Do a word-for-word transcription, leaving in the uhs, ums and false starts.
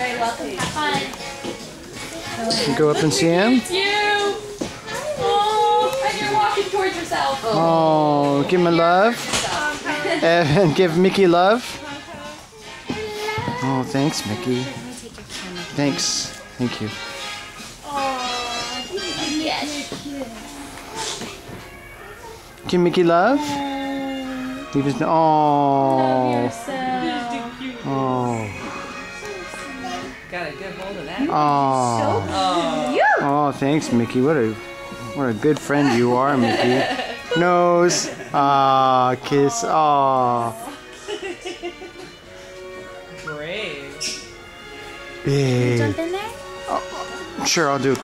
Very welcome. Have fun. Go up and see him. It's you. Oh, and you're walking towards yourself. Oh, give him a love. And give Mickey love. Oh, thanks, Mickey. Thanks. Thank you. Oh, yes. Give Mickey love. He was. Oh. Love yourself. Oh. Got a good hold of that. Oh. Oh, thanks, Mickey. What a what a good friend you are, Mickey. Nose. Ah, kiss. Ah. Brave. Big. Jump in there? Oh, sure, I'll do it.